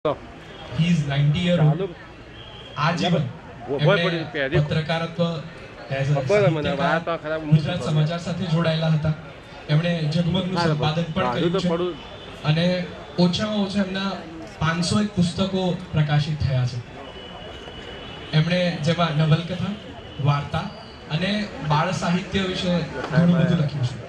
He is 90 year old. આજીવન પત્રકારત્વ ગુજરાત સમાચાર સાથે જોડાયેલા હતા. એમણે જગમગનું સંપાદન પણ કર્યું છે અને ઓછામાં ઓછા એમના 501 પુસ્તકો પ્રકાશિત થયા છે. એમણે જેમાં નવલકથા, વાર્તા અને બાળ સાહિત્ય વિશે ઘણું બધું લખ્યું છે.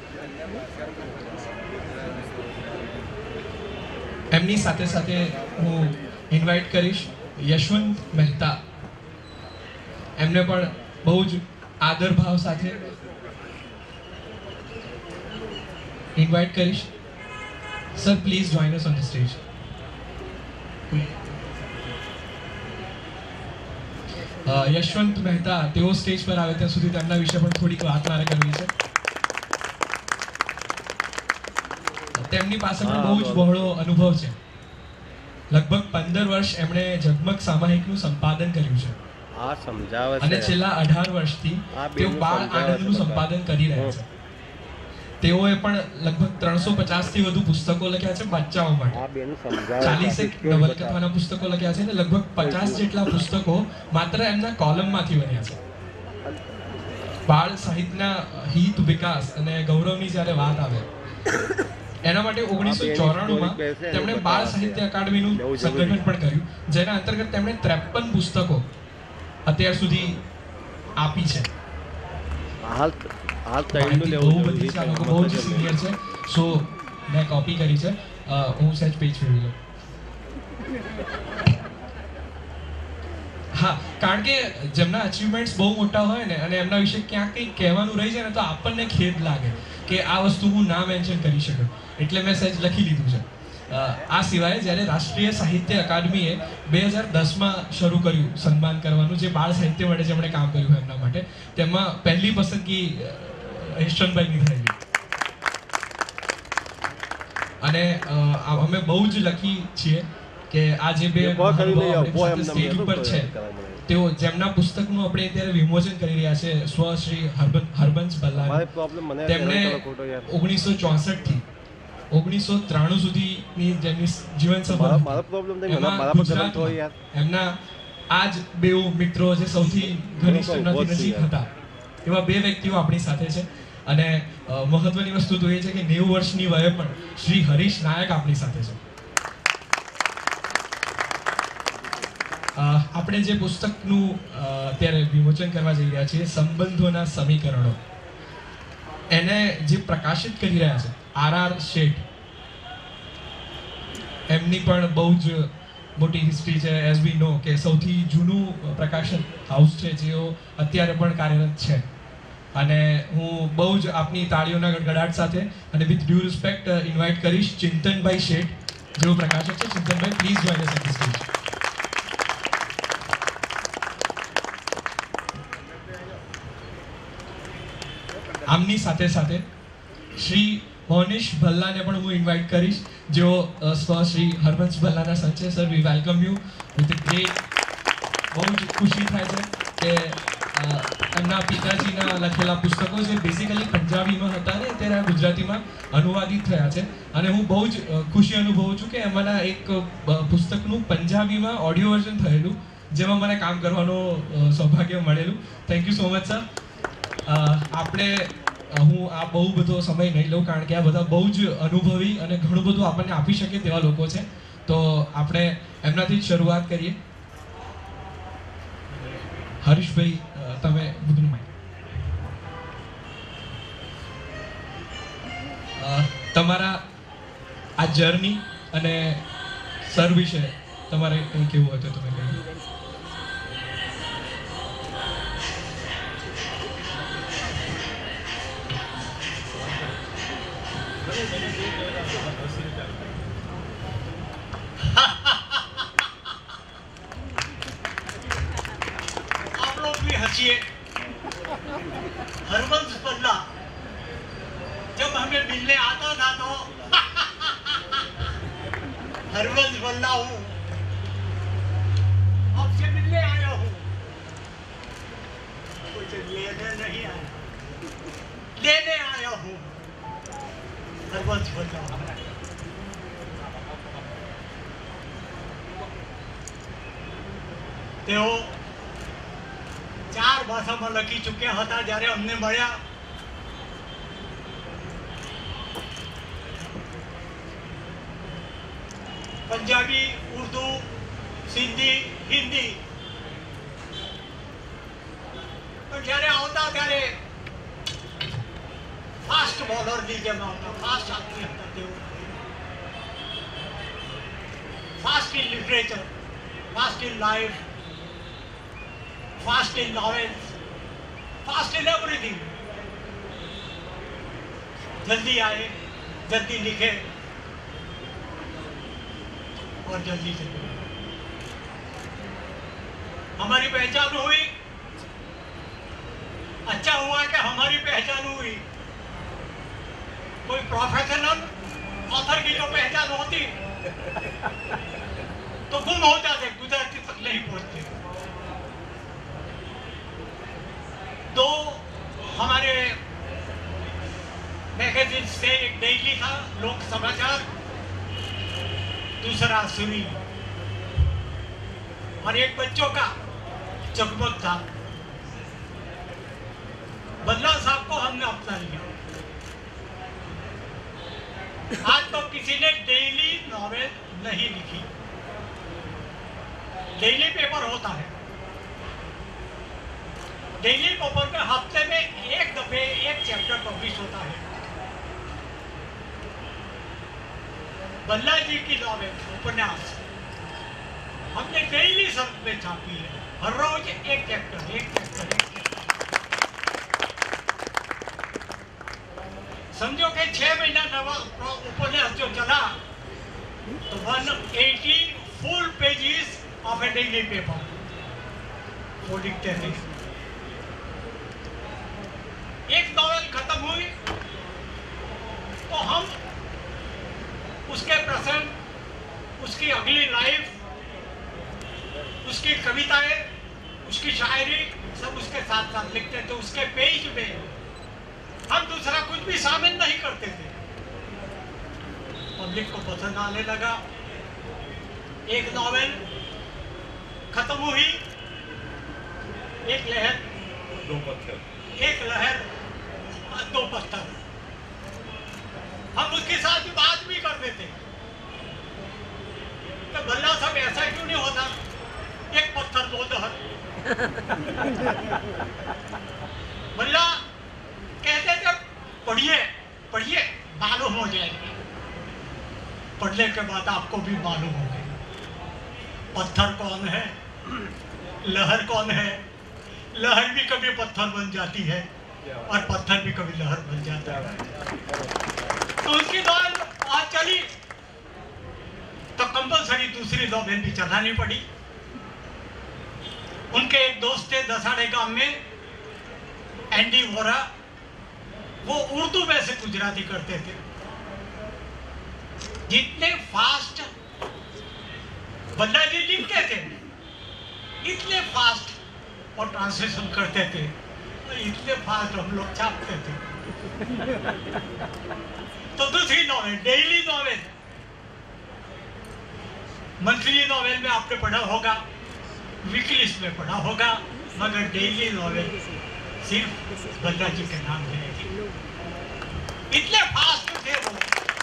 એમની સાથે સાથે હું ઇન્વાઇટ કરીશ યશવંત મહેતા. એમને પણ બહુ જ આદર ભાવ સાથે ઇન્વાઇટ કરીશ. Sir, please join us on the stage. Yashwant Mehta તેઓ સ્ટેજ પર આવે ત્યાં સુધી તેમના વિશે પણ થોડીક વાત મારે કરવી છે. તેમની પાસે પણ બહુ જ બહોળો અનુભવ છે. લગભગ 15 વર્ષ એમણે જગમગ સામાયિકનું સંપાદન કર્યું છે અને છેલ્લા 18 વર્ષથી તેઓ બાળ આનંદનું સંપાદન કરી રહ્યા છે. તેઓએ પણ લગભગ 350 થી વધુ પુસ્તકો લખ્યા છે બચ્ચાઓ માટે. 40 નવલકથાના પુસ્તકો લખ્યા છે અને લગભગ 50 જેટલા પુસ્તકો માત્ર એમના કોલમમાંથી બન્યા છે. બાળ સાહિત્યના હિત, વિકાસ અને ગૌરવની જ્યારે વાત આવે એના માટે 1994માં તેમણે બાળ સાહિત્ય અકાદમીનું સંગઠન પણ કર્યું, જેના અંતર્ગત તેમણે 53 પુસ્તકો અત્યાર સુધી આપી છે. બહુ બધી છે, બહુ જ સિનિયર છે. સો મેં કોપી કરી છે. હું સહેજ પેજ ફેરવી લઉં. હા, કારણ કે જેમના અચીવમેન્ટ્સ બહુ મોટા હોય ને અને એમના વિશે ક્યાંક કંઈક કહેવાનું રહી જાય ને તો આપણને ખેદ લાગે કે આ વસ્તુ હું ના મેન્શન કરી શકું, એટલે મેં સહેજ લખી લીધું છે. આ સિવાય જ્યારે રાષ્ટ્રીય સાહિત્ય અકાદમીએ 2010માં શરૂ કર્યું સન્માન કરવાનું, જે બાળ સાહિત્ય માટે જેમણે કામ કર્યું એમના માટે, તેમાં પહેલી પસંદગી યશવંતભાઈની થયેલી. અને અમે બહુ જ લકી છીએ કે આ જે બે સ્ટેજ ઉપર છે તેઓ જેમના પુસ્તકનું આપણે અત્યારે વિમોચન કરી રહ્યા છે, સ્વ શ્રી હરબંસ ભલ્લા. તેમણે 1964 થી 1993 સુધીની જેમની જીવન સફર એમના આ જ બે મિત્રો જે સૌથી ઘનિષ્ઠ નજીક હતા એવા બે વ્યક્તિઓ આપણી સાથે છે. અને મહત્વની વસ્તુ તો એ છે કે 90 વર્ષની વયે પણ શ્રી હરીશ નાયક આપણી સાથે છે. આપણે જે પુસ્તકનું અત્યારે વિમોચન કરવા જઈ રહ્યા છીએ, સંબંધોના સમીકરણો, એને જે પ્રકાશિત કરી રહ્યા છે આર શેઠ, એમની પણ બહુ જ મોટી હિસ્ટ્રી છે. એઝ વી નો કે સૌથી જૂનું પ્રકાશન હાઉસ છે જેઓ અત્યારે પણ કાર્યરત છે. અને હું બહુ જ આપની તાળીઓના ગડગડાટ સાથે અને વિથ ડ્યુ રિસ્પેક્ટ ઇન્વાઇટ કરીશ ચિંતનભાઈ શેઠ, જેઓ પ્રકાશક છે. ચિંતનભાઈ, please join us on the stage. આમની સાથે સાથે શ્રી મોનિશ ભલ્લાને પણ હું ઇન્વાઇટ કરીશ, જેઓ સ્વ શ્રી હરબંસ ભલ્લાના સર છે. Sir, we welcome you with great. બહુ જ ખુશી થાય છે કે એમના પિતાજીના લખેલા પુસ્તકો જે બેસિકલી પંજાબીમાં હતા ને અત્યારે ગુજરાતીમાં અનુવાદિત થયા છે. અને હું બહુ જ ખુશી અનુભવું છું કે એમાંના એક પુસ્તકનું પંજાબીમાં ઓડિયો વર્ઝન થયેલું, જેમાં મને કામ કરવાનું સૌભાગ્ય મળેલું. Thank you so much sir. હું આ બહુ બધો સમય નહીં લઉં કારણ કે આ બધા બહુ જ અનુભવી અને ઘણું બધું આપણને આપી શકે તેવા લોકો છે. તો આપણે એમનાથી જ શરૂઆત કરીએ. હરીશભાઈ, તમે બધું તમારા આ જર્ની અને સર વિશે તમારે કંઈ કેવું હોય તો તમે કહી. आप लोग भी हंसिए. हरबंस भल्ला जब हमें मिलने आता था तो हरबंस भल्ला हूँ, आपसे मिलने आया हूँ. कुछ लेने नहीं आया, लेने आया हूँ. हरबंस भल्ला તેઓ 4 ભાષામાં લખી ચૂક્યા હતા. જ્યારે અમને મળ્યા પંજાબી, ઉર્દુ, સિંધી, હિન્દી. પણ જ્યારે આવતા ત્યારે ફાસ્ટ બોલરની જેમ આવતા, ફાસ્ટ આપતી હતા તેઓ. Fast in literature, fast in life, fast in novels, fast in everything. जल्दी आए, जल्दी लिखे और जल्दी चले. हमारी पहचान हुई. अच्छा हुआ कि हमारी पहचान हुई. कोई प्रोफेशनल ऑथर की जो पहचान होती तो गुम हो जाते, गुजराती तक नहीं पहुंचते. दो हमारे मैगजीन से, एक डेली था लोक समाचार, दूसरा सुनी, और एक बच्चों का जगमग था. भल्ला साहब को हमने अपना लिया. आज तो किसी ने डेली नॉवेल नहीं लिखी. डेली पेपर होता है. डेली पेपर में हफ्ते में एक दफे एक चैप्टर पब्लिश होता है. भल्ला जी की नॉवेल, उपन्यास हमने डेली सब में छापी है. हर रोज एक चैप्टर, एक चैप्टर, एक चैप्टर. समझो कि 6 महीना नवा उपन्यास जो चला तो 180 full pages of a daily paper वो लिखते थे. एक नॉवेल खत्म हुई तो हम उसके प्रसंग, उसकी अगली लाइफ, उसकी कविताएं, उसकी शायरी सब उसके साथ साथ लिखते थे. उसके पेज में हम दूसरा कुछ भी शामिल नहीं करते थे. पब्लिक को पसंद आने लगा. एक नॉवेल खत्म हुई, एक लहर, दो पत्थर, एक लहर, दो पत्थर. हम उसके साथ भी बात भी कर देते. तो भल्ला साहब ऐसा क्यों नहीं होता? एक पत्थर दो लहर. भल्ला कहते थे पढ़िए पढ़िए, मालूम हो जाएगा. पढ़ने के बाद आपको भी मालूम हो गया पत्थर कौन है, लहर कौन है. लहर भी कभी पत्थर बन जाती है और पत्थर भी कभी लहर बन जाता है. तो उसकी नॉवेल आज चली तो कंपलसरी दूसरी नॉवेल भी चलानी पड़ी. उनके एक दोस्त थे दसाड़े गांव में, एंडी वोरा. वो उर्दू में से गुजराती करते थे. जितने फास्ट भल्ला जी लिखते थे इतने फास्ट और ट्रांसलेशन करते थे, इतने फास्ट हम लोग छापते थे. तो दूसरी novel, daily novel, monthly novel में आपने पढ़ा होगा, वीकलीज में पढ़ा होगा, मगर डेली नॉवेल सिर्फ भल्ला जी के नाम है. इतने फास्ट थे वो.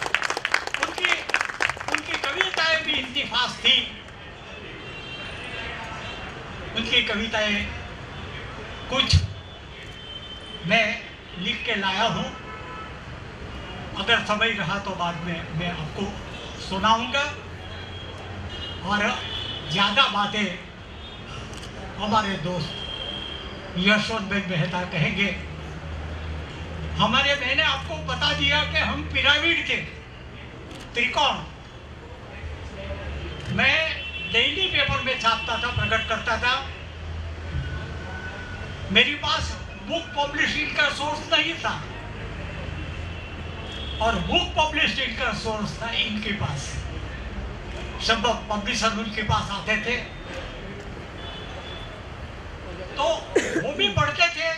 उनकी कविताएं भी इतनी फास्ट थी. उनकी कविताएं कुछ मैं लिख के लाया हूं. अगर समय रहा तो बाद में मैं आपको सुनाऊंगा. और ज्यादा बातें हमारे दोस्त यशवंत मेहता कहेंगे. मैंने आपको बता दिया कि हम पिरामिड के त्रिकोण मैं डेली पेपर में छापता था, प्रकट करता था. मेरे पास बुक पब्लिशिंग का सोर्स नहीं था और बुक पब्लिशिंग का सोर्स था इनके पास. सब पब्लिशर उनके पास आते थे तो वो भी पढ़ते थे.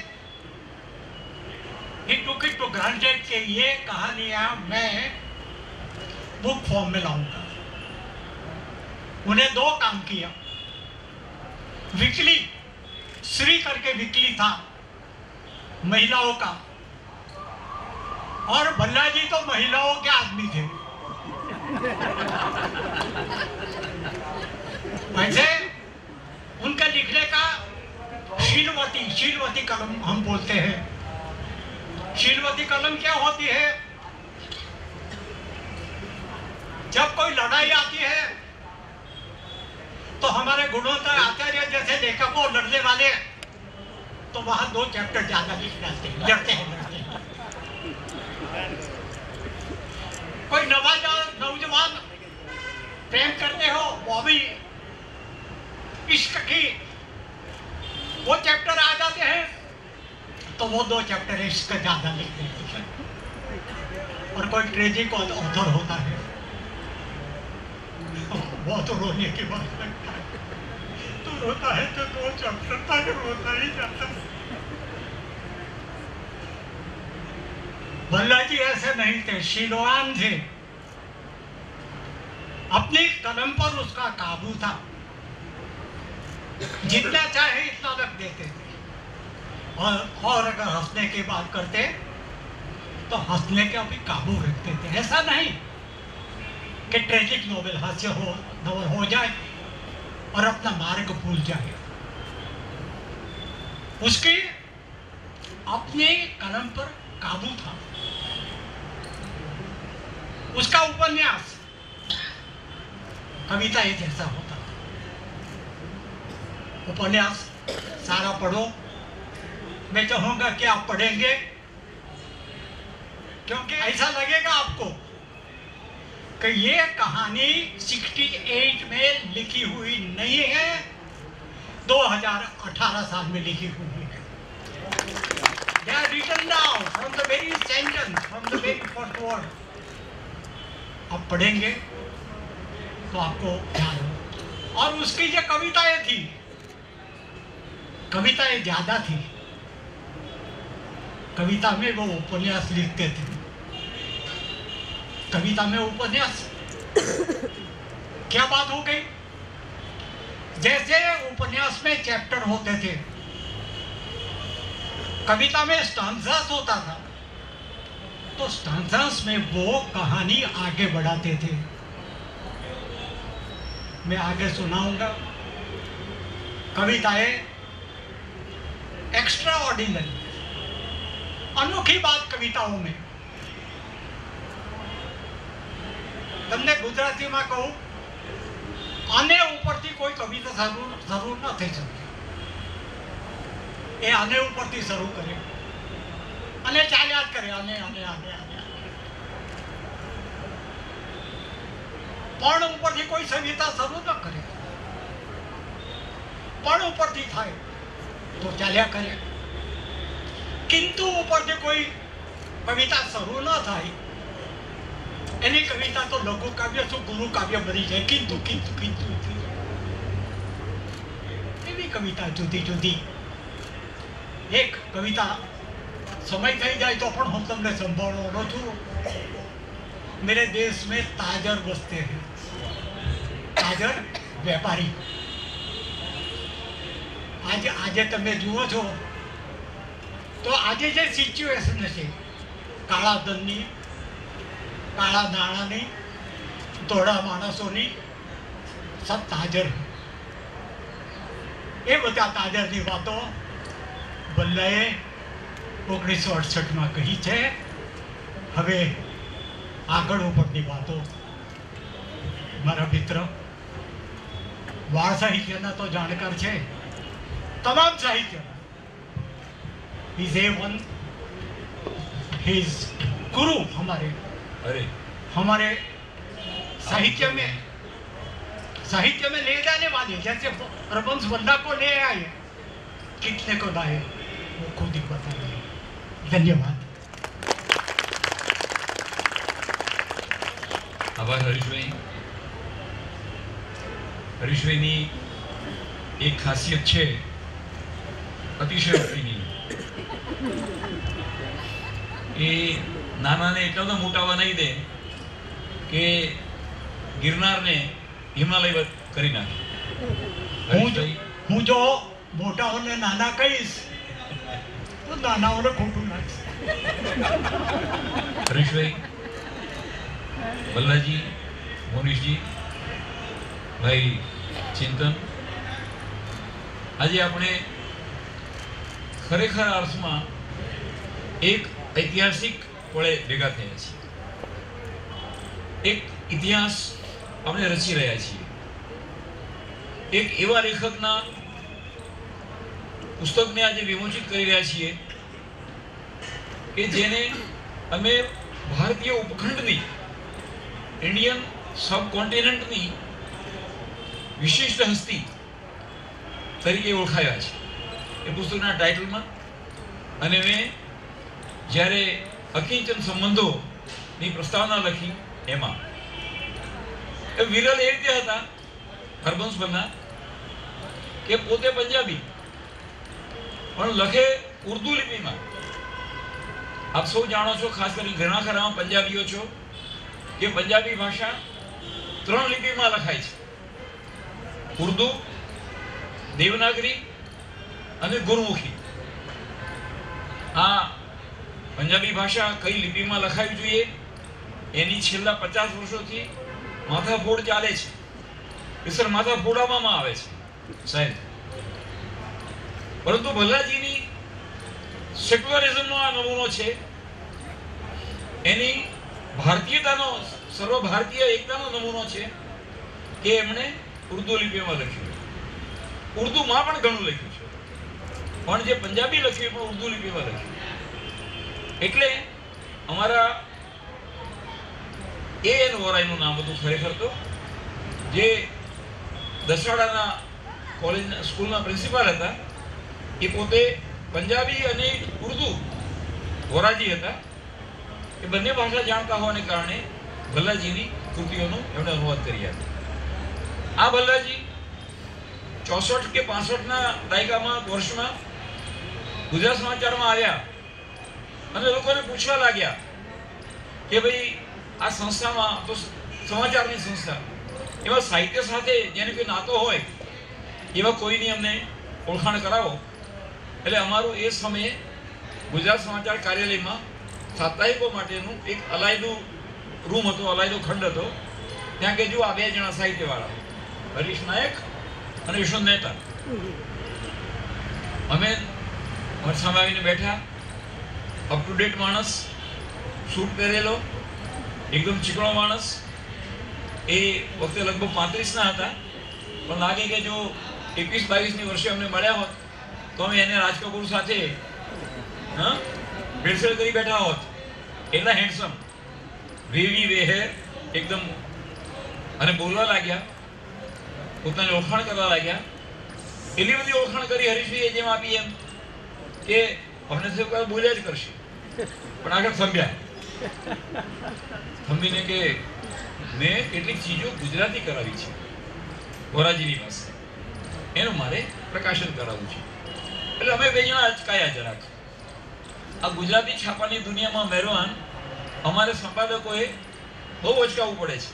He took it to granted कि ये कहानियां मैं बुक फॉर्म में लाऊंगा. उन्हें 2 काम किया. वीकली, श्री करके वीकली था महिलाओं का, और भल्ला जी तो महिलाओं के आदमी थे। वैसे उनका लिखने का शीलवती कलम हम बोलते हैं। शीलवती कलम क्या होती है? जब कोई लड़ाई आती है तो हमारे गुणवत्ता आचार्य जैसे लेखकों लड़ने वाले तो वहां 2 चैप्टर ज्यादा लिख जाते हैं, लड़ते हैं। कोई नौजवान प्रेम करते हो, वो भी इश्क की वो चैप्टर आ जाते हैं तो वो 2 चैप्टर इश्क ज्यादा लिख देते हैं। और कोई ट्रेजिक ऑथर होता है, वो तो रोने की बात लगता है, तो रोता है तो 2 चैप्टर तक रोता ही जाता है। भल्ला जी ऐसे नहीं थे, शीलवान थे। अपनी कलम पर उसका काबू था, जितना चाहे इतना रख देते थे। और अगर हंसने की बात करते तो हंसने का भी काबू रखते थे। ऐसा नहीं कि ट्रेजिक नोवेल हास्य नोवेल हो जाए और अपना मार्ग भूल जाए। उसकी अपने कलम पर काबू था। उसका उपन्यास कविता एक ऐसा होता था। उपन्यास सारा पढ़ो, मैं चाहूंगा कि आप पढ़ेंगे, क्योंकि ऐसा लगेगा आपको कि ये कहानी 68 में लिखी हुई नहीं है, 2018 साल में लिखी हुई है। They are written down from the very sentence, from the very first word. आप पढ़ेंगे तो आपको ध्यान हो। और उसकी जो कविताएं थी, कविताएं ज्यादा थी। कविता में वो उपन्यास लिखते थे, कविता में उपन्यास। क्या बात हो गई? जैसे उपन्यास में चैप्टर होते थे, कविता में स्टांजास होता था, तो स्टांजास में वो कहानी आगे बढ़ाते थे। मैं आगे सुनाऊंगा। कविताएं एक्स्ट्रा ऑर्डिनरी, अनोखी बात कविताओं में। તમને ગુજરાતીમાં કહું, આને ઉપરથી કોઈ કવિતા જરૂર ન થઈ શકે। એ આને ઉપરથી શરૂ કરે અને ચાલ્યા જ કરે, આને આને આને આને પણ ઉપરથી કોઈ કવિતા શરૂ ન કરે, પણ ઉપરથી થાય તો ચાલ્યા કરે। किंतु ઉપરથી કોઈ કવિતા શરૂ ન થાય, એની કવિતા તો લઘુ કાવ્ય શું ગુરુ કાવ્ય બની જાય। કિંતુ કિંતુ કિંતુ એવી કવિતા જુદી જુદી। એક કવિતા સમય થઈ જાય તો પણ હું તમને સંભાળવાનો છું। मेरे देश में ताजर बसते हैं, ताजर व्यापारी। आज આજે તમે જુઓ છો તો આજે જે સિચ્યુએશન છે, કાળા ધનની, કાળા નાણાંની, ધોળા માણસોની, સબ તાજર। એ બધા તાજરની વાતો ભલ્લાએ 1968માં કહી છે। હવે આગળ ઉપરની વાતો મારા મિત્ર બાળ સાહિત્યના તો જાણકાર છે, તમામ સાહિત્યના। He's A1, he's गुरु हमारे साहित्य में ले जाने वाले। जैसे हरबंस बल्ला को ले आए, कितने को लाए वो खुद ही बताएंगे। धन्यवाद। आभार हरीशभाईની એક ખાસિયત છે અતિશયોક્તિની। એ નાનાને એટલા બધા મોટાવા નહીં દે કે ગિરનારને હિમાલય કરી નાખે। હું જો મોટાઓને નાના કહીશ તો નાનાઓને ખોટું લાગશે. હરીશભાઈ, ભલ્લાજી, મોનીશજી, ભાઈ ચિંતન, આજે આપણે ખરેખર અર્થમાં એક ઐતિહાસિક પળે ભેગા થયા છીએ. એક ઇતિહાસ આપણે રચી રહ્યા છીએ. એક એવા લેખકના પુસ્તકને આજે વિમોચિત કરી રહ્યા છીએ કે જેને અમે ભારતીય ઉપખંડની, ઇન્ડિયન સબકોન્ટિનેન્ટની વિશિષ્ટ હસ્તી તરીકે ઓળખાયા છે એ પુસ્તકના ટાઇટલમાં. અને મેં જ્યારે અકિંચન સંબંધોની પ્રસ્તાવના લખી એમાં એ વિરલ એ રીતે હતા હરબંસ બના કે પોતે પંજાબી પણ લખે ઉર્દુ લિપિમાં. આપ સૌ જાણો છો, ખાસ કરી ઘણા ખરા પંજાબીઓ છો, કે પંજાબી ભાષા 3 લિપિમાં લખાય છે: ઉર્દુ, દેવનાગરી અને ગુરુમુખી. આ પંજાબી ભાષા કઈ લિપિમાં લખાવી જોઈએ એની છેલ્લા 50 વર્ષોથી માથાફોડ ચાલે છે. સર માથા ફોડાવવામાં આવે છે સાહેબ. પરંતુ ભલ્લાજીની સેક્યુલરિઝમનો આ નમૂનો છે, એની ભારતીયતાનો, સર્વ ભારતીય એકતાનો નમૂનો છે કે એમણે ઉર્દુ લિપિમાં લખ્યું. ઉર્દુમાં પણ ઘણું લખ્યું છે, પણ જે પંજાબી લખ્યું પણ ઉર્દુ લિપિમાં લખ્યું. એટલે અમારા એન વોરાઈનું નામ હતું ખરેખર તો, જે દસવાડાના કોલેજ સ્કૂલના પ્રિન્સિપાલ હતા. એ પોતે પંજાબી અને ઉર્દુ વોરાજી હતા. એ બંને ભાષા જાણતા હોવાને કારણે ભલ્લાજીની કૃતિઓનો એમણે અનુવાદ કર્યા હતા. આ ભલ્લાજી 64 કે 65ના દાયકામાં વર્ષમાં ગુજરાત સમાચારમાં આવ્યા અને લોકોને પૂછવા લાગ્યા કે ભાઈ આ સંસ્થામાં તો સમાચારની સંસ્થા, એવા સાહિત્ય સાથે જેને કોઈ નાતો હોય એવા કોઈની અમને ઓળખાણ કરાવો. એટલે અમારું એ સમયે ગુજરાત સમાચાર કાર્યાલયમાં સાપ્તાહિકો માટેનું એક અલાયદું રૂમ હતો, અલાયદો ખંડ હતો. ત્યાં કે જો આ 2 જણા સાહિત્યવાળા, હરીશ નાયક અને યશવંત મહેતા, અમે સામે આવીને બેઠા. અપ ટુ ડેટ માણસ, સૂટ પહેરેલો, એકદમ ચીકણો માણસ. એ વખતે લગભગ 35ના હતા, પણ લાગે કે જો 21-22ની વર્ષે અમને મળ્યા હોત તો અમે એને રાજકપૂર સાથે ભેળસેળ કરી બેઠા હોત. એટલા હેન્ડસમ, વેવી વેહેર એકદમ. અને બોલવા લાગ્યા, પોતાની ઓળખાણ કરવા લાગ્યા. એટલી બધી ઓળખાણ કરી હરીશભાઈએ જેમ આપી એમ કે અમને થયું બોલ્યા જ કરશે, પણ આગળ થંભ્યા. થંભીને કે મેં કેટલીક ચીજો ગુજરાતી કરાવી છે વોરાજીની પાસે, એનું મારે પ્રકાશન કરાવવું છે. એટલે અમે 2 જણા અચકાયા જરાક. આ ગુજરાતી છાપાની દુનિયામાં મહેરવાન અમારે સંપાદકોએ બહુ અચકાવવું પડે છે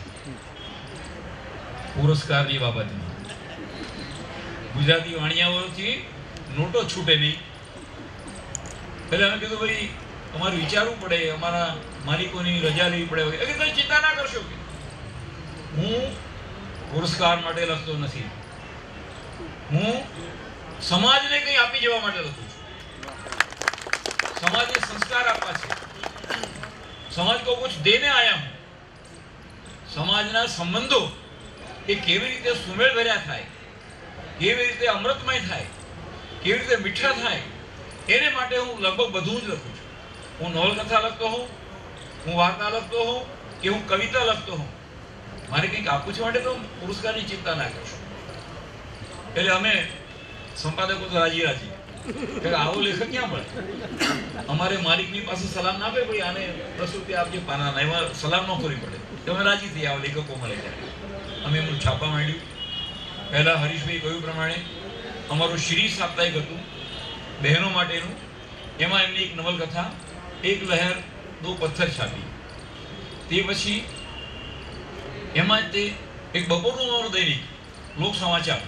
પુરસ્કારની બાબતમાં. ગુજરાતી વાણિયાઓથી નોટો છૂટે નહીં. એટલે અમે કીધું ભાઈ અમારે વિચારવું પડે, અમારા માલિકોની રજા લેવી પડે. એટલે તમે ચિંતા ના કરશો, હું પુરસ્કાર માટે લખતો નથી, હું સમાજને કંઈ આપી જવા માટે લખું છું. સમાજને સંસ્કાર આપવા છે. સમાજ કો કુછ દેને આયા હું. સમાજના સંબંધો એ કેવી રીતે સુમેળ ભર્યા થાય, કેવી રીતે અમૃતમય થાય, કેવી રીતે મીઠા થાય, એને માટે હું લગભગ બધું જ લખું છું. હું નવલકથા લખતો હોઉં, હું વાર્તા લખતો હોઉં કે હું કવિતા લખતો હોઉં, મારે કંઈક આપવું છે માટે તો પુરસ્કારની ચિંતા ના કરશો. એટલે અમે સંપાદકો તો રાજી કે આવો લેખક ક્યાં મળે. અમારે માલિકની પાસે સલામ ના આપે, ભાઈ આને 10 રૂપિયા આપજે પાનાના, એમાં સલામ ન કરવી પડે. તો અમે રાજી થઈ આવા લેખકો મળે ત્યારે. અમે એમનું છાપા માંડ્યું. પહેલા હરીશભાઈ કહ્યું પ્રમાણે અમારું શ્રી સાપ્તાહિક હતું બહેનો માટેનું. એમાં એમની એક નવલકથા એક લહેર દો પથ્થર છાપી. તે પછી એમાં તે એક બપોરનું અમારું દૈનિક લોક સમાચાર,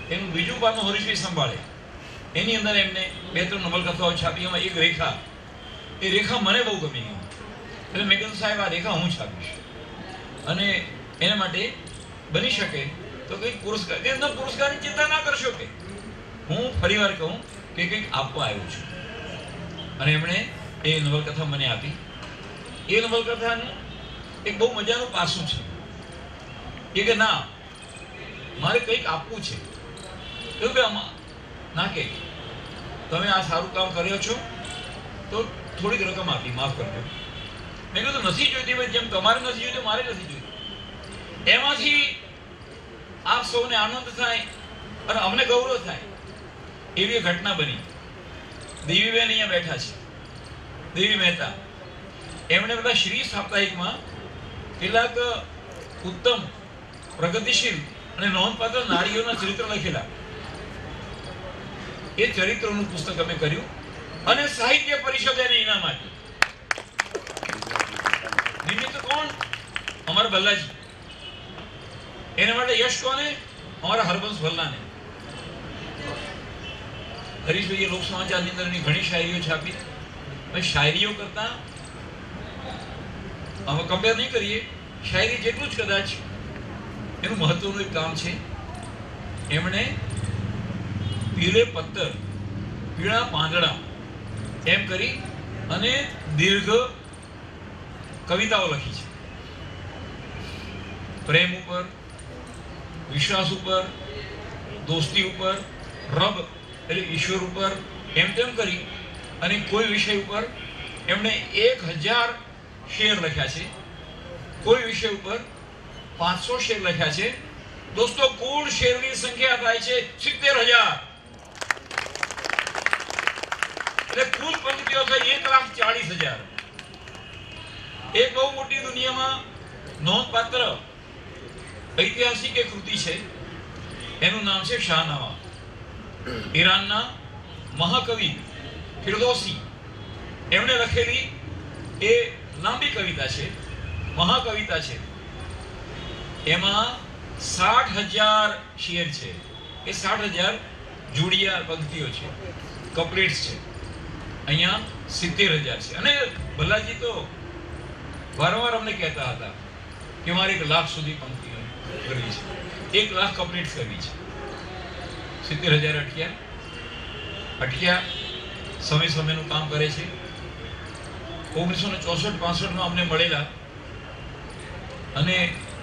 એનું બીજું પાનું હરીશભાઈ સંભાળે. એની અંદર એમને 2-3 નવલકથાઓ છાપી. એમાં એક રેખા, એ રેખા મને બહુ ગમી ગઈ. એટલે મેં કીધું સાહેબ આ રેખા હું છાપીશ અને એના માટે બની શકે તો કંઈક પુરસ્કાર, એમના પુરસ્કારની ચિંતા ના કરશો કે હું ફરીવાર કહું કે કંઈક આપવા આવ્યો છું. અને એમણે એ નવલકથા મને આપી. એ નવલકથાનું એક બહુ મજાનું પાસું છે કે ના મારે કંઈક આપવું છે. એવું કે આમાં ના કે તમે આ સારું કામ કર્યો છો તો થોડીક રકમ આપી, માફ કરજો. મેં કીધું નથી જોઈતી ભાઈ, જેમ તમારે નથી જોઈતી મારે નથી જોઈતી. એમાંથી આપ સૌને આનંદ થાય અને અમને ગૌરવ થાય એવી ઘટના બની. દેવીબેન અહીંયા બેઠા છે, દેવી મહેતા. એમણે બધા શ્રી સાપ્તાહિકમાં કેટલાક ઉત્તમ, પ્રગતિશીલ અને નોંધપાત્ર નારીઓના ચરિત્ર લખેલા. એ ચરિત્રોનું પુસ્તક અમે કર્યું અને સાહિત્ય પરિષદે એને ઇનામ આપ્યું. નિમિત્ત કોણ? અમારા ભલ્લાજી. એના માટે યશ કોને? અમારા હરબંસ ભલ્લાને. હરીશભાઈએ લોક સમાચારની અંદર એની ઘણી શાયરીઓ છાપી. શાયરીઓ કરતા અમે કમ્પેર નહીં કરીએ, શાયરી જેટલું જ કદાચ એનું મહત્વનું એક કામ છે. એમણે પીળે પત્તર, પીળા પાંદડા એમ કરી અને દીર્ઘ કવિતાઓ લખી છે. પ્રેમ ઉપર, વિશ્વાસ ઉપર, દોસ્તી ઉપર, રબ એટલે ઈશ્વર ઉપર એમ તેમ કરી અને કોઈ વિષય ઉપર એમણે 1000 શેર લખ્યા છે. કોઈ વિષય ઉપર 500 શેર લખ્યા છે. દોસ્તો કુલ શેરની સંખ્યા થાય છે 70,000. એટલે કુલ પંક્તિઓ થઈ 1,40,000. એક બહુ મોટી દુનિયામાં નોંધપાત્ર ઐતિહાસિક એક કૃતિ છે. એનું નામ છે શાહનામા. ઈરાનના મહાકવિ ફિરદૌસી એમણે લખેલી એ લાંબી કવિતા છે, મહાકવિતા છે. એમાં 60,000 શેર છે. એ 60,000 જોડિયા પંક્તિઓ છે, કપ્લેટ્સ છે. અહીંયા 70,000 છે. અને ભલ્લાજી તો વારંવાર અમને કહેતા હતા કે મારે 1 લાખ સુધી પંક્તિઓ કરવી છે, 1 લાખ કપ્લેટ્સ કરવી છે. 70,000 અટક્યા. સમયનું કામ કરે છે. 1964-65 અમને મળેલા અને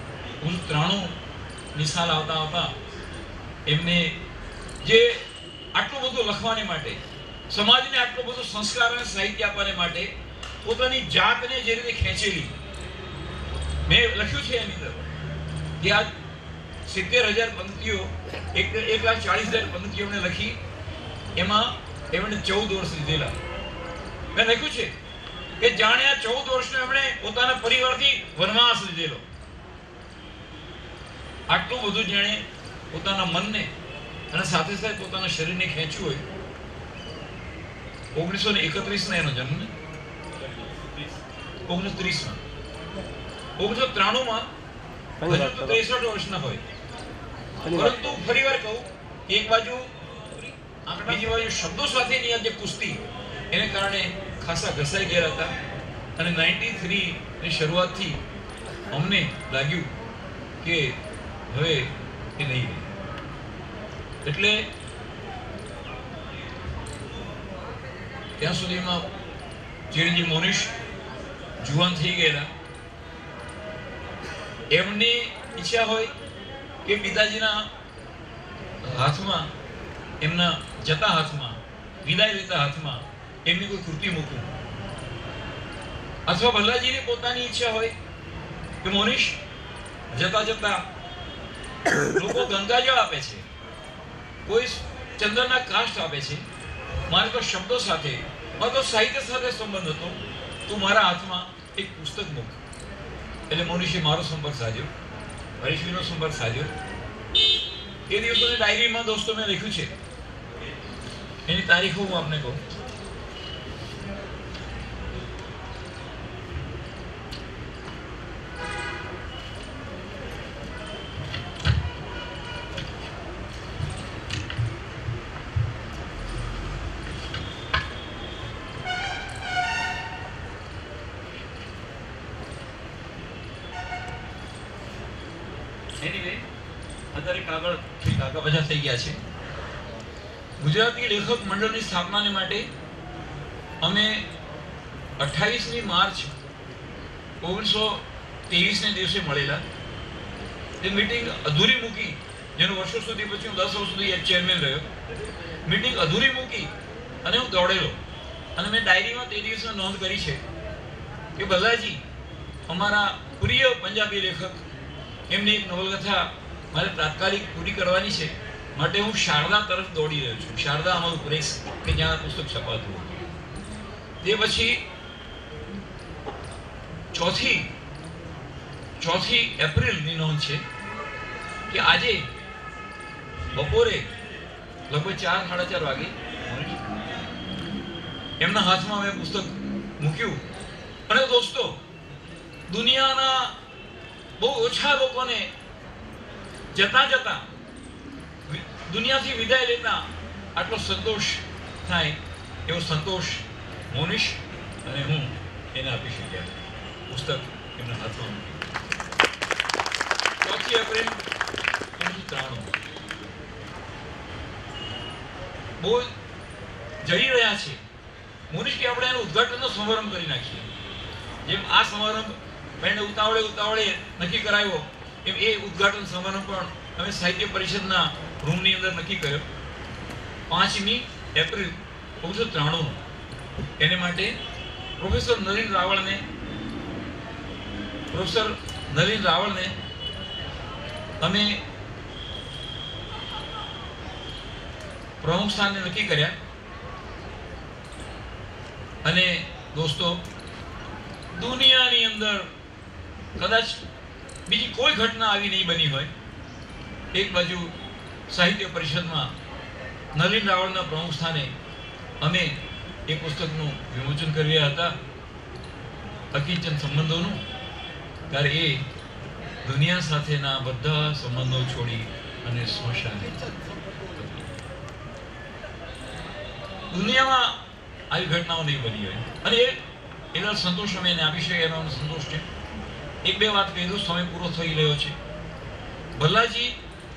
93 સાલ આવતા એમને જે આટલું બધું લખવાને માટે, સમાજને આટલું બધું સંસ્કાર અને સાહિત્ય આપવાને માટે પોતાની જાતને જે રીતે ખેંચેલી, મેં લખ્યું છે એની અંદર કે આ 70,000 પંક્તિઓ, 1,40,000 પંક્તિઓ એમણે લખી. એમાં એમણે 14 વર્ષ લીધેલા. મેં લખ્યું છે કે જાણે આ 14 વર્ષનો એમણે પોતાના પરિવારથી વનવાસ લીધેલો. આટલું બધું જાણે પોતાના મનને અને સાથે સાથે પોતાના શરીરને ખેંચ્યું હોય. 1931 એનો જન્મ, 1930 1993 હજુ તો 63 વર્ષના હોય. પરંતુ ફરીવાર કહું, એક બાજુ બીજી બાજુ શબ્દો સાથેની આ જે કુસ્તી એને કારણે ખાસા ઘસાઈ ગયા હતા. અને 93 ની શરૂઆતથી અમને લાગ્યું કે હવે એ નહીં. એટલે ત્યાં સુધીમાં ચીરજી મોનિશ જુવાન થઈ ગયેલા. એમની ઈચ્છા હોય કે પિતાજીના હાથમાં, એમના જતા હાથમાં, વિદાય લેતા હાથમાં એમની કોઈ કૃતિ મૂકું. અથવા ભલ્લાજીની પોતાની ઈચ્છા હોય કે મોનિશ જતા જતા લોકો ગંગાજળ આપે છે, કોઈ ચંદનના કાષ્ઠ આપે છે, મારે તો શબ્દો સાથે, મારે તો સાહિત્ય સાથે સંબંધ હતો, તું મારા હાથમાં એક પુસ્તક મૂક. એટલે મોનિશે મારો સંપર્ક સાધ્યો, હરીશનો સંપર્ક સાધ્યો. એ દિવસોની ડાયરીમાં દોસ્તો મેં લખ્યું છે. એની તારીખો હું આપને કહું. આગળ પાછા થઈ ગયા છે. ગુજરાતી લેખક મંડળની સ્થાપનાને માટે અમે 28મી માર્ચ 1923ને દિવસે મળેલા. એ મીટિંગ અધૂરી મૂકી, જેનું વર્ષો સુધી પછી હું 10 વર્ષ સુધી ચેરમેન રહ્યો. મીટિંગ અધૂરી મૂકી અને હું દોડેલો, અને મેં ડાયરીમાં તે દિવસે નોંધ કરી છે કે ભલ્લાજી, અમારા પ્રિય પંજાબી લેખક, એમની એક નવલકથા મારે તાત્કાલિક પૂરી કરવાની છે, માટે હું શારદા તરફ દોડી રહ્યો છું. શારદા અમારું પ્રેસ કે જ્યાં પુસ્તક છપાતું હતું. તે પછી 4 એપ્રિલની નોંધ છે કે આજે બપોરે લગભગ 4-4:30 વાગે એમના હાથમાં મેં પુસ્તક મૂક્યું. અને દોસ્તો, દુનિયાના બહુ ઓછા લોકોને જતા જતા દુનિયાથી વિદાય લેતા આટલો સંતોષ થાય એવો સંતોષ મોનિશ અને હું એને આપી શક્યા. પુસ્તક એમના હાથમાં મૂક્યું. 4 એપ્રિલ 1993 બહુ જઈ રહ્યા છે. મોનિશ કે આપણે એનો ઉદ્ઘાટનનો સમારંભ કરી નાખીએ. જેમ આ સમારંભ મેં ઉતાવળે નક્કી કરાયો, એમ એ ઉદ્ઘાટન સમારંભ પણ અમે સાહિત્ય પરિષદના રૂમની અંદર નક્કી કર્યો 5મી એપ્રિલ 1993. એને માટે પ્રોફેસર નલિન રાવળને અમે પ્રમુખ સ્થાને નક્કી કર્યા. અને દોસ્તો, દુનિયાની અંદર કદાચ બીજી કોઈ ઘટના આવી નહીં બની હોય. એક બાજુ સાહિત્ય પરિષદમાં નલિન રાવળના પ્રમુખ સ્થાને અમે એ પુસ્તકનું વિમોચન કરી રહ્યા હતા, અકિંચન સંબંધોનું. ત્યારે એ દુનિયા સાથેના બધા સંબંધો છોડી અને સ્મશાને. દુનિયામાં આવી ઘટનાઓ નહીં બની હોય, અને એનો સંતોષ અમે એને આપી શકીએ, એનો સંતોષ છે. 1-2 વાત કહી દઉં, સમય પૂરો થઈ રહ્યો છે. ભલ્લાજી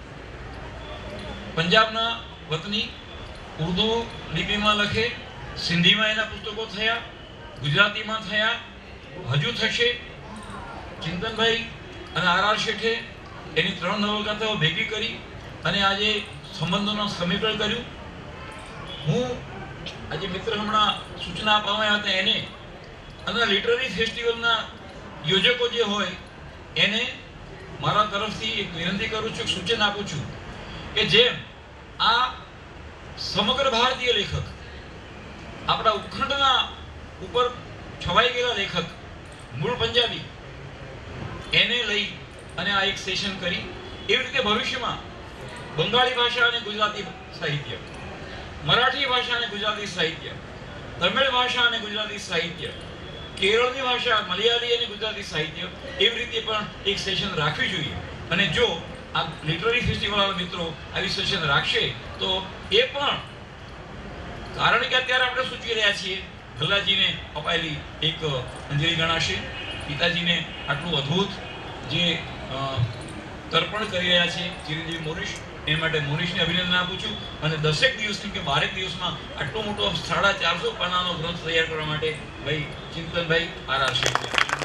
પંજાબના વતની, ઉર્દુ લિપિમાં લખે, સિંધીમાં એના પુસ્તકો થયા, ગુજરાતીમાં થયા, હજુ થશે. ચિંતનભાઈ અને આર શેઠે એની 3 નવલકથાઓ ભેગી કરી અને આજે સંબંધોનું સમીકરણ કર્યું. હું આજે મિત્ર હમણાં સૂચના આપવામાં હતા એને, અને લિટરરી ફેસ્ટિવલના યોજકો જે હોય એને મારા તરફથી એક વિનંતી કરું છું, સૂચન આપું છું કે જેમ આ સમગ્ર ભારતીય લેખક, આપણા ઉપખંડના ઉપર છવાઈ ગયેલા લેખક, મૂળ પંજાબી, એને લઈ અને આ એક સેશન કરી, એવી રીતે ભવિષ્યમાં બંગાળી ભાષા અને ગુજરાતી સાહિત્ય, મરાઠી ભાષા અને ગુજરાતી સાહિત્ય, તમિળ ભાષા અને ગુજરાતી સાહિત્ય, કેરળની ભાષા, મલયાલી અને ગુજરાતી સાહિત્ય, એવી રીતે પણ એક સેશન રાખવી જોઈએ. અને જો આ લિટરરી ફેસ્ટિવલના મિત્રો આવી સેશન રાખશે તો એ પણ, કારણ કે અત્યારે આપણે સૂચવી રહ્યા છીએ, ભલ્લાજીને અપાયેલી એક અંજલિ ગણાશે. પિતાજીને આટલું અદ્ભુત જે તર્પણ કરી રહ્યા છે ચિરંજીવી મોનિશ, એ માટે મોનિશને અભિનંદન આપું છું. અને 10 દિવસની કે 12 દિવસમાં આટલો મોટો 450 પાનાનો ગ્રંથ તૈયાર કરવા માટે ભાઈ ચિંતનભાઈ આર શેઠને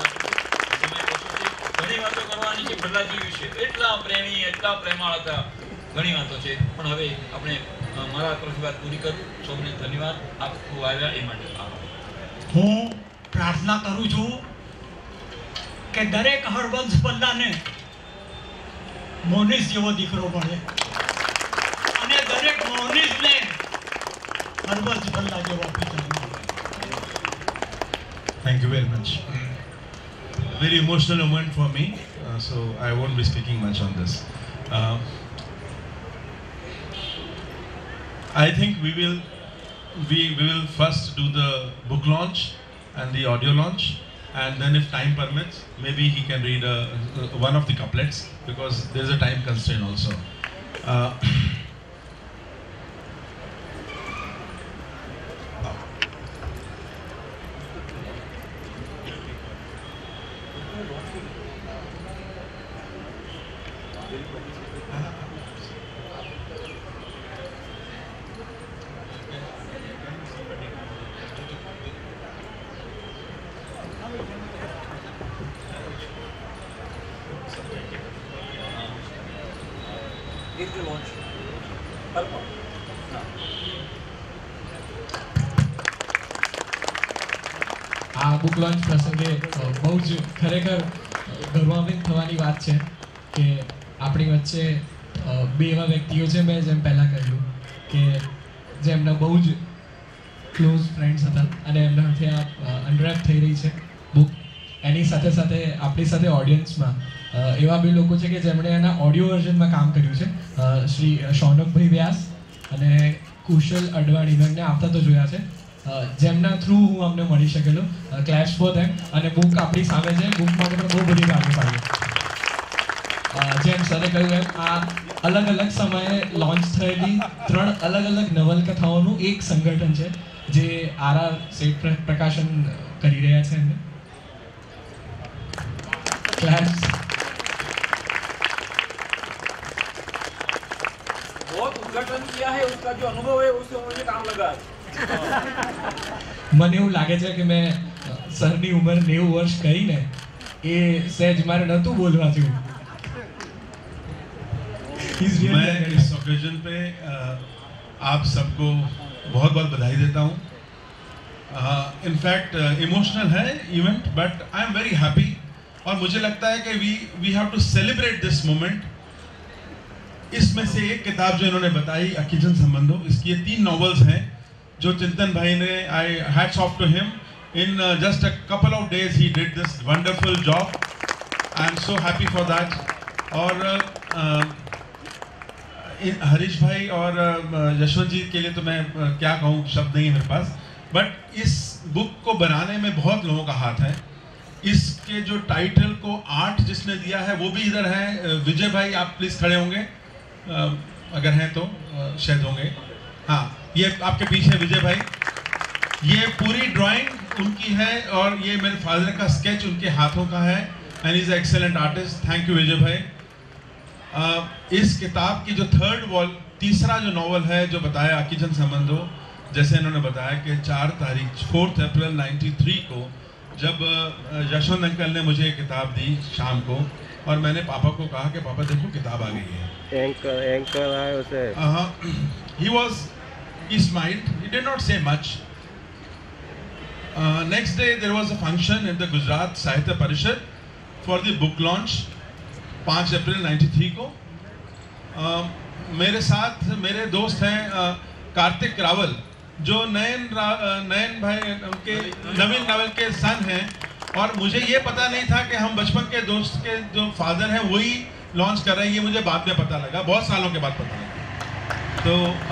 ઘણી વાતો કરવાની છે ભલ્લાજી વિશે. એટલા પ્રેમી, એટલા પ્રેમાળ હતા, ઘણી વાતો છે. પણ હવે આપણે મારા તરફથી વાત પૂરી કરું. સૌને ધન્યવાદ. આપ ખૂબ આવ્યા એ માટે હું પ્રાર્થના કરું છું કે દરેક હરબંસ ભલ્લાને મોનિશ જેવો દીકરો મળે, અને દરેક મોનિશને હરબંસ ભલ્લા જેવો પિતા મળે. Thank you very much. Very emotional moment for me, so I won't be speaking much on this. I think we will first do the book launch and the audio launch, and then if time permits, maybe he can read one of the couplets, because there's a time constraint also. આ book launch પ્રસંગે બહુ જ ખરેખર ગૌરવાન્વિત થવાની વાત છે કે આપણી વચ્ચે બે એવા વ્યક્તિઓ છે, મેં જેમ પહેલાં કહ્યું કે જેમના બહુ જ ક્લોઝ ફ્રેન્ડ્સ હતા અને એમના હાથે આ અનરેપ થઈ રહી છે બુક. એની સાથે સાથે આપણી સાથે ઓડિયન્સમાં એવા બે લોકો છે કે જેમણે એના ઓડિયો વર્ઝનમાં કામ કર્યું છે, શ્રી શૌનકભાઈ વ્યાસ અને કુશલ અડવાણી. મેં એમને આવતા તો જોયા છે, જેમના થ્રુ હું અમને મળી શકેલો. ક્લેશ ફોર ધેમ. અને બુક આપણી સામે છે, બુક માટે પણ બહુ બધી વાતો પાડી. જેમ સરે કહ્યું એમ આ અલગ અલગ સમયે લોન્ચ થયેલી 3 અલગ અલગ નવલકથાઓનું એક સંગઠન છે જે આરઆર સેટ પ્રકાશન કરી રહ્યા છે. એમને क्लैप्स. बहुत उद्घाटन किया है, उसका जो अनुभव है उससे मुझे काम लगा है. મને એવું લાગે છે કે મેં સરની ઉંમર 90 વર્ષ કરીને એ સહેજ મારે નહોતું બોલવા જેવું. मैं इस ओकेजन पे आप सबको बहुत बहुत बधाई देता हूँ. इनफैक्ट इमोशनल है event, but I am very happy. और मुझे लगता है कि we have to celebrate this moment. इसमें से एक किताब जो इन्होंने बताई अकिजन संबंधो, इसकी ये 3 नॉवेल्स हैं जो चिंतन भाई ने, I hats off to him. In just a couple of days ही did this wonderful job. I am so happy for that. और हरीश भाई और यशवंत जी के लिए तो मैं क्या कहूँ, शब्द नहीं है मेरे पास. बट इस बुक को बनाने में बहुत लोगों का हाथ है. इसके जो टाइटल को आर्ट जिसने दिया है वो भी इधर है. विजय भाई आप प्लीज खड़े होंगे, अगर हैं तो शायद होंगे. हाँ, ये आपके पीछे विजय भाई. ये पूरी ड्राइंग उनकी है और ये मेरे फादर का स्केच उनके हाथों का है. And is excellent artist. Thank you Vijay भाई. इस किताब की जो तीसरा जो नॉवल है जो बताया अकिजन संबंधो, जैसे इन्होंने बताया कि 4 अप्रैल 93 को जब यशवंत अंकल ने मुझे किताब दी शाम को, और मैंने पापा को कहा कि पापा देखो किताब आ गई है. एंकर आए उसे. He smiled. He did not say much. Next day there was a function in the Gujarat Sahitya Parishad for the book launch. 5 अप्रैल 93 को मेरे साथ मेरे दोस्त हैं कार्तिक रावल, जो नयन भाई उनके नवीन रावल के सन हैं. और मुझे ये पता नहीं था कि हम बचपन के दोस्त के जो फादर हैं वही लॉन्च कर रहे हैं. ये मुझे बाद में पता लगा, बहुत सालों के बाद पता लगा. तो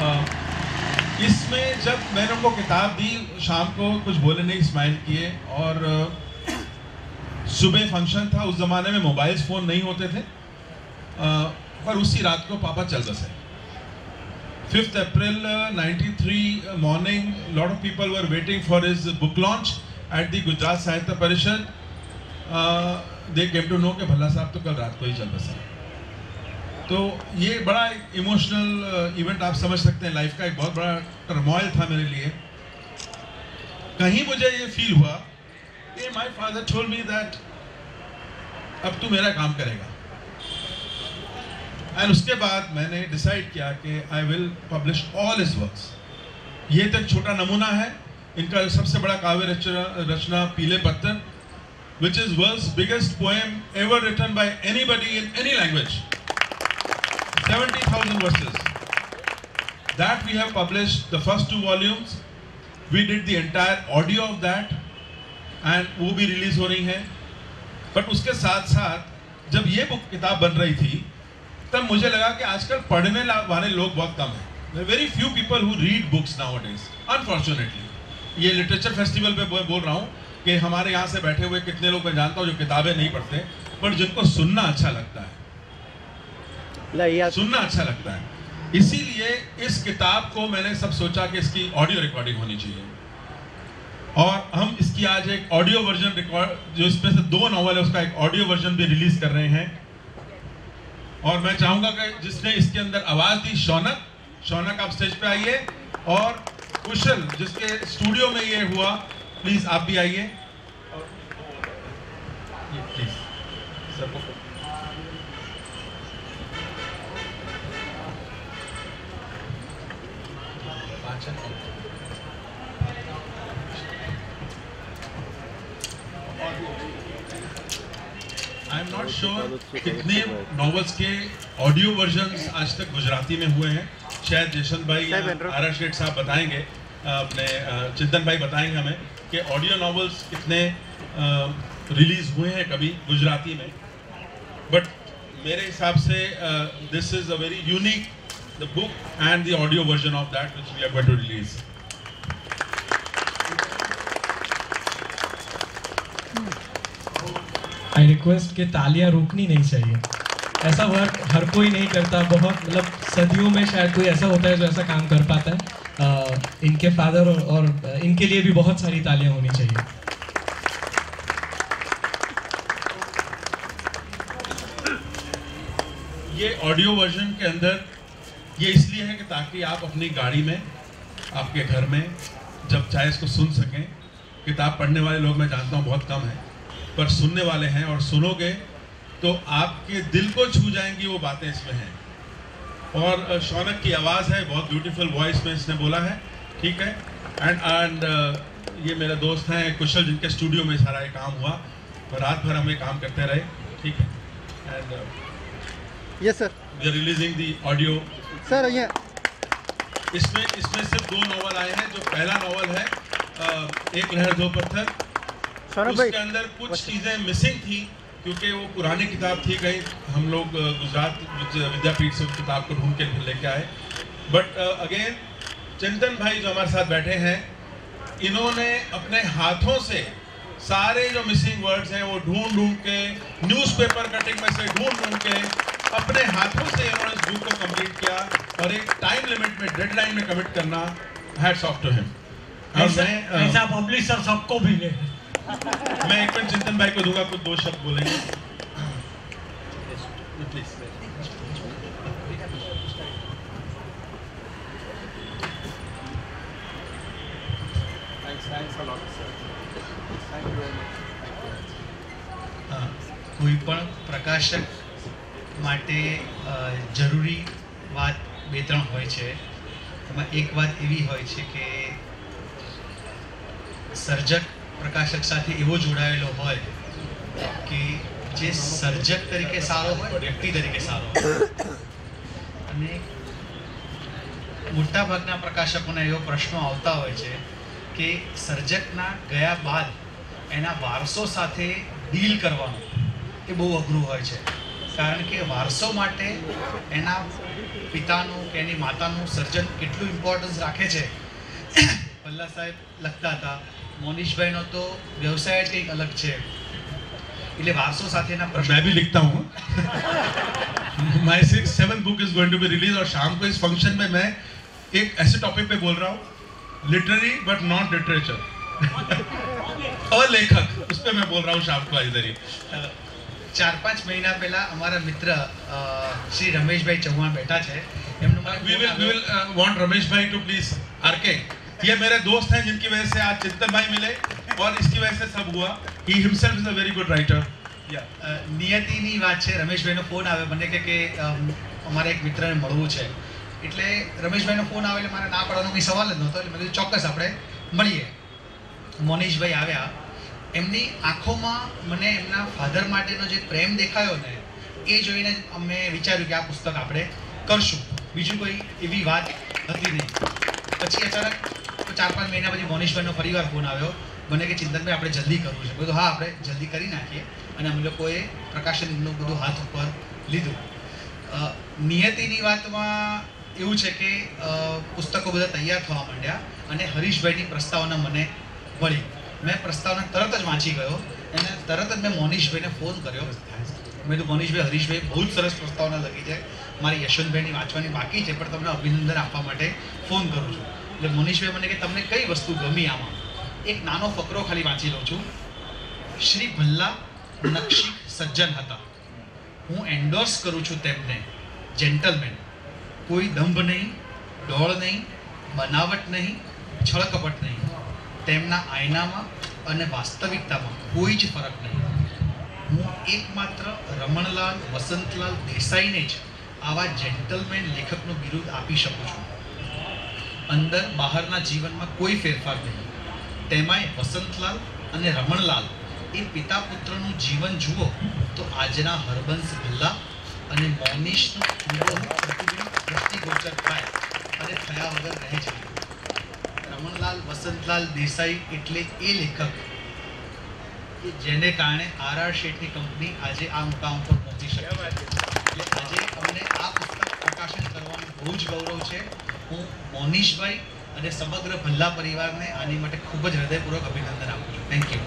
इसमें जब मैंने उनको किताब दी शाम को, कुछ बोले नहीं, स्माइल किए. और सुबह फंक्शन था. उस ज़माने में मोबाइल्स फ़ोन नहीं होते थे. पर उसी रात को पापा चल बसे. 5th April 93 morning, lot of people were waiting for his book launch at the Gujarat Sahitya Parishad. They came to know कि भल्ला साहब तो कल रात को ही चल बसे. तो ये बड़ा इमोशनल इवेंट आप समझ सकते हैं. लाइफ का एक बहुत बड़ा टर्मोइल था मेरे लिए. कहीं मुझे ये फील हुआ कि my father told me that अब तू मेरा काम करेगा. एंड उसके बाद मैंने डिसाइड किया कि I will publish all his works. ये तो एक छोटा नमूना है. इनका सबसे बड़ा काव्य रचना पीले पत्थर, which is world's biggest poem ever written by anybody in any language. 70,000 verses. That we have published the first 2 volumes. We did the entire audio of that and वो भी रिलीज हो रही है. बट उसके साथ साथ जब ये बुक किताब बन रही थी तब मुझे लगा कि आजकल पढ़ने वाले लोग बहुत कम हैं. Very few people who read books nowadays, unfortunately. ये लिटरेचर फेस्टिवल पे बोल रहा हूँ कि हमारे यहाँ से बैठे हुए कितने लोग मैं जानता हूँ जो किताबें नहीं पढ़ते, पर जिनको सुनना अच्छा लगता है, सुनना अच्छा लगता है. इसीलिए इस किताब को मैंने सब सोचा कि इसकी ऑडियो रिकॉर्डिंग होनी चाहिए. और हम इसकी आज एक ऑडियो वर्जन रिकॉर्ड, जो इसमें से 2 नॉवल है उसका एक ऑडियो वर्जन भी रिलीज कर रहे हैं. और मैं चाहूंगा कि जिसने इसके अंदर आवाज दी, शौनक आप स्टेज पे आइए. और कुशल जिसके स्टूडियो में ये हुआ, प्लीज आप भी आइए. प्लीज सबको. आई एम नॉट श्योर कितने नॉवेल्स के ऑडियो वर्जन्स आज तक गुजराती में हुए हैं। शायद यशवंत भाई या आरा शेठ साहब बताएंगे, अपने चिंतन भाई बताएंगे हमें कि ऑडियो नॉवेल्स कितने रिलीज हुए हैं कभी गुजराती में। बट मेरे हिसाब से this is a very unique the book and the audio version of that which we are going to release. I request कि तालियां रुकनी नहीं चाहिए। ऐसा वर्क हर कोई नहीं करता, बहुत मतलब सदियों में शायद कोई ऐसा होता है जो ऐसा काम कर पाता है। इनके फादर और इनके लिए भी बहुत सारी तालियां होनी चाहिए। ये ऑडियो वर्जन के अंदर ये इसलिए है कि ताकि आप अपनी गाड़ी में, आपके घर में जब चाहे इसको सुन सकें। किताब पढ़ने वाले लोग मैं जानता हूँ बहुत कम है, पर सुनने वाले हैं, और सुनोगे तो आपके दिल को छू जाएंगी वो बातें इसमें हैं। और शौनक की आवाज़ है, बहुत ब्यूटीफुल वॉइस में इसने बोला है, ठीक है। एंड ये मेरे दोस्त हैं कुशल, जिनके स्टूडियो में सारा ये काम हुआ और रात भर हम ये काम करते रहे, ठीक है। And yes sir, we are releasing the audio sir. ये इसमें सिर्फ 2 नॉवल आए हैं। जो पहला नॉवल है एक लहर दो पत्थर, उसके अंदर कुछ चीज़ें मिसिंग थी क्योंकि वो पुरानी किताब थी, कहीं हम लोग गुजरात विद्यापीठ से उस किताब को ढूंढ के लेके आए। बट अगेन चिंतन भाई जो हमारे साथ बैठे हैं, इन्होंने अपने हाथों से सारे जो मिसिंग वर्ड्स हैं वो ढूंढ के, न्यूज़पेपर कटिंग में से ढूंढ के अपने हाथों से इन्होंने इस बुक को कंप्लीट किया और एक टाइम लिमिट में, डेडलाइन में कमिट करना, हैट्स ऑफ टू हिम। ऐसा पब्लिशर सबको मिले। मैं एक मिनट चिंतन भाई को दूंगा, कुछ 2 शब्द बोलेंगे प्लीज। કોઈ પણ પ્રકાશક માટે જરૂરી વાત 2-3 હોય છે। એમાં એક વાત એવી હોય છે કે સર્જક પ્રકાશક સાથે એવો જોડાયેલો હોય કે જે સર્જક તરીકે સારો હોય, વ્યક્તિ તરીકે સારો હોય। અને મોટાભાગના પ્રકાશકોને એવો પ્રશ્નો આવતા હોય છે કે સર્જકના ગયા બાદ એના વારસો સાથે ડીલ કરવાનું એ બહુ અઘરું હોય છે। કારણ કે વારસો માટે એના પિતાનું કે એની માતાનું સર્જન કેટલું ઇમ્પોર્ટન્સ રાખે છે। ભલ્લા સાહેબ લખતા હતા, મોનીશભાઈનો તો વ્યવસાય જ કંઈક અલગ છે। એટલે વારસો સાથેના પ્રશ્ન मैं भी लिखता हूँ। My 7th book is going to be released और शाम को इस फंक्शन में मैं एक ऐसे टॉपिक पे बोल रहा हूँ, लिटरेरी बट नॉट लिटरेचर, और लेखक, उस पर मैं बोल रहा हूँ शाम को इधर ही। 4-5 महीना पहला हमारा मित्र श्री रमेश भाई चौहान बैठा है। We will want रमेश भाई to please आरके। ये मेरे दोस्त हैं जिनकी वजह से आज चिंतन भाई मिले और इसकी वजह से सब हुआ। He himself is a very good writer. નિયતિની વાત છે। રમેશભાઈનો ફોન આવે મને કે અમારા એક મિત્રને મળવું છે। એટલે રમેશભાઈનો ફોન આવે એટલે મારે ના પાડવાનો કંઈ સવાલ જ નહોતો। એટલે મેં કીધું ચોક્કસ આપણે મળીએ। મોનીશભાઈ આવ્યા, એમની આંખોમાં મને એમના ફાધર માટેનો જે પ્રેમ દેખાયો ને એ જોઈને અમે વિચાર્યું કે આ પુસ્તક આપણે કરશું। બીજું કોઈ એવી વાત હતી નહીં। પછી અચાનક 4-5 મહિના પછી મોનીશભાઈનો ફરીવાર ફોન આવ્યો મને કે ચિંતનભાઈ આપણે જલ્દી કરવું છે। બધું હા, આપણે જલ્દી કરી નાખીએ। અને અમે લોકોએ પ્રકાશનનું બધું હાથ ઉપર લીધું। નિયતિની વાતમાં એવું છે કે પુસ્તકો બધા તૈયાર થવા માંડ્યા અને હરીશભાઈની પ્રસ્તાવના મને મળી। मैं प्रस्तावना तरत ज वाँची गयो અને તરત જ મેં મોનીશભાઈને ફોન કર્યો। મેં તો મોનીશભાઈ, હરીશભાઈ બહુ જ સરસ પ્રસ્તાવના લખી છે, મારી યશવંતભાઈની વાંચવાની બાકી છે, પણ તમને અભિનંદન આપવા માટે ફોન કરું છું। એટલે મોનીશભાઈ મને કે તમને કઈ વસ્તુ ગમી આમાં? એક નાનો ફકરો ખાલી વાંચી લઉં છું। શ્રી ભલ્લા નક્ષિક સજ્જન હતા, હું એન્ડોર્સ કરું છું તેમને, જેન્ટલમેન, કોઈ દંભ નહીં, ડોળ નહીં, બનાવટ નહીં, છળકપટ નહીં, તેમના આયનામાં અને વાસ્તવિકતામાં કોઈ જ ફરક નહીં। હું એકમાત્ર રમણલાલ વસંતલાલ દેસાઈને જ આવા જેન્ટલમેન લેખકનું બિરુદ આપી શકું છું। અંદર બહારના જીવનમાં કોઈ ફેરફાર નહીં. તેમાંય વસંતલાલ અને રમણલાલ એ પિતા પુત્રનું જીવન જુઓ તો આજના હરબંસ ભલ્લા અને મોનીશનું પ્રતિબિંબ દ્રષ્ટિગોચર થાય અને થયા વગર રહે છે. રમણલાલ વસંતલાલ દેસાઈ એટલે એ લેખક કે જેને કારણે આર શેઠની કંપની આજે આ મુકામ પર પહોંચી શકે છે. એટલે આજે અમને આ પુસ્તક પ્રકાશન કરવાનું બહુ જ ગૌરવ છે. હું મોનીશભાઈ અને સમગ્ર ભલ્લા પરિવારને આની માટે ખૂબ જ હૃદયપૂર્વક અભિનંદન આપું છું. Thank you.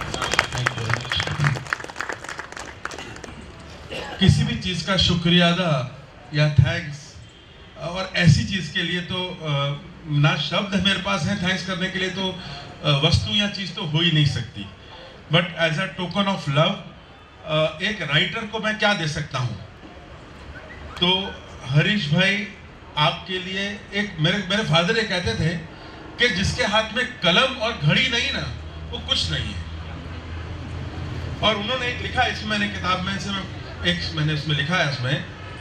किसी भी चीज़ का शुक्रिया अदा या थैंक्स और ऐसी चीज़ के लिए तो ना शब्द मेरे पास हैं थैंक्स करने के लिए, तो वस्तु या चीज़ तो हो ही नहीं सकती. But as a token of love एक राइटर को मैं क्या दे सकता हूँ. तो हरीश भाई आपके लिए एक मेरे फादर ये कहते थे कि जिसके हाथ में कलम और घड़ी नहीं ना वो कुछ नहीं है. और उन्होंने एक लिखा, इसमें मैंने किताब में से मैंने उसमें लिखा है, इसमें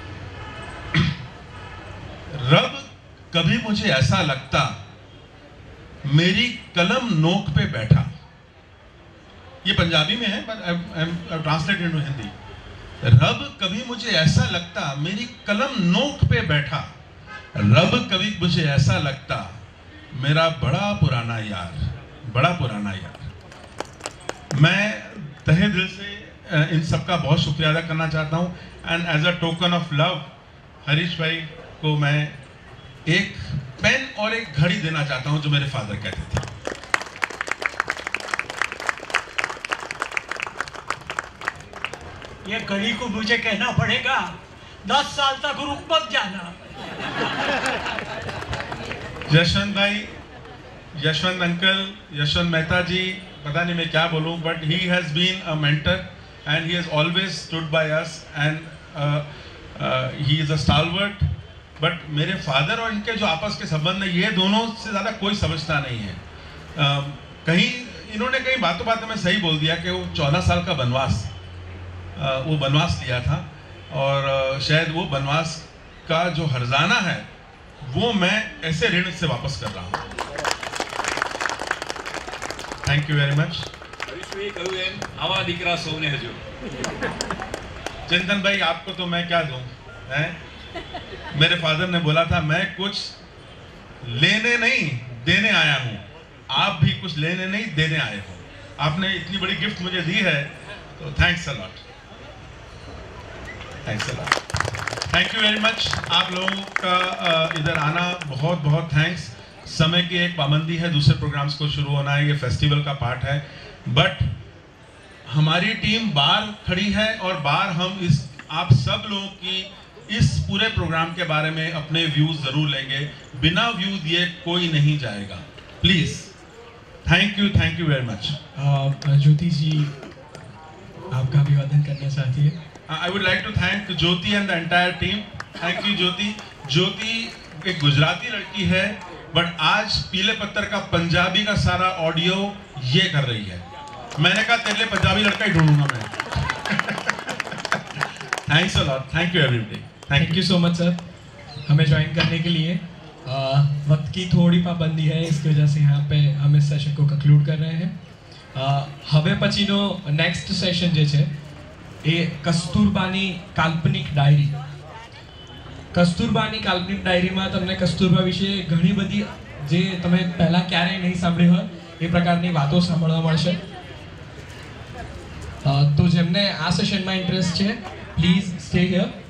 रब कभी मुझे ऐसा लगता मेरी कलम नोक पे बैठा. ये पंजाबी में है but I am translated into Hindi. रब कभी मुझे ऐसा लगता मेरी कलम नोक पे बैठा. रब कभी मुझे ऐसा लगता मेरा बड़ा पुराना यार, बड़ा पुराना यार. मैं तहे दिल से इन सबका बहुत शुक्रिया अदा करना चाहता हूँ. And as a token of love Harish भाई को मैं एक पेन और एक घड़ी देना चाहता हूँ जो मेरे फादर कहते थे. ये घड़ी को मुझे कहना पड़ेगा 10 साल तक रुक मत जाना. यशवंत भाई, यशवंत अंकल, यशवंत मेहता जी, पता नहीं मैं क्या बोलूँ, but he has been a mentor and he has always stood by us and he is a stalwart. But मेरे फादर और इनके जो आपस के संबंध है ये दोनों से ज़्यादा कोई समझता नहीं है. कहीं इन्होंने कहीं बातों बातों में सही बोल दिया कि वो 14 साल का वो बनवास लिया था और शायद वो बनवास का जो हर्जाना है वो मैं ऐसे ऋण से वापस कर रहा हूँ. Thank you very much. आवा दीकरा सोने हजू. चिंतन भाई आपको तो मैं क्या दूं हैं? मेरे फादर ने बोला था मैं कुछ लेने नहीं देने आया हूँ. आप भी कुछ लेने नहीं देने आए हो. आपने इतनी बड़ी गिफ्ट मुझे दी है तो thanks a lot. Thanks a lot. Thank you very much. आप लोगों का इधर आना बहुत बहुत थैंक्स. समय की एक पाबंदी है, दूसरे प्रोग्राम्स को शुरू होना है, ये फेस्टिवल का पार्ट है. बट हमारी टीम बाहर खड़ी है और बाहर हम आप सब लोगों की इस पूरे प्रोग्राम के बारे में अपने व्यूज जरूर लेंगे. बिना व्यू दिए कोई नहीं जाएगा. Please. Thank you very much. Jyoti ji आपका अभिवादन करना चाहती है. I would like to thank Jyoti and the entire team. Thank you Jyoti. Jyoti एक गुजराती लड़की है बट आज पीले पत्थर का पंजाबी का सारा ऑडियो ये कर रही है. मैंने कहा तेरे लिए पंजाबी लड़का ही ढूंढूंगा मैं. Thanks a lot. Thank you everybody. Thank you so much sir हमें ज्वाइन करने के लिए. वक्त की थोड़ी पाबंदी है इसकी वजह से यहाँ पे हम इस सेशन को कंक्लूड कर रहे हैं. હવે પછીનો નેક્સ્ટ સેશન જે છે એ કસ્તુરબાની કાલ્પનિક ડાયરી. કસ્તુરબાની કાલ્પનિક ડાયરીમાં તમને કસ્તુરબા વિશે ઘણી બધી જે તમે પહેલાં ક્યારેય નહીં સાંભળી હોય એ પ્રકારની વાતો સાંભળવા મળશે. તો જેમને આ સેશનમાં ઇન્ટરેસ્ટ છે પ્લીઝ સ્ટે હિયર.